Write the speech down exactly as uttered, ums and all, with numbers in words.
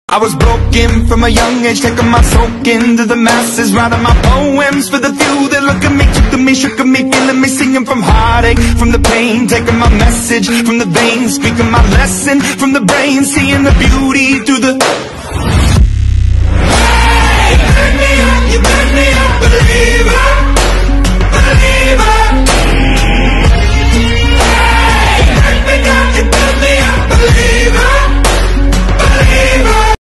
I was broken from a young age, taking my soak into the masses, writing my poems for the few that look at me, took to me, shook at me, feeling me, singing from heartache, from the pain, taking my message from the veins, speaking my lesson from the brain, seeing the beauty through the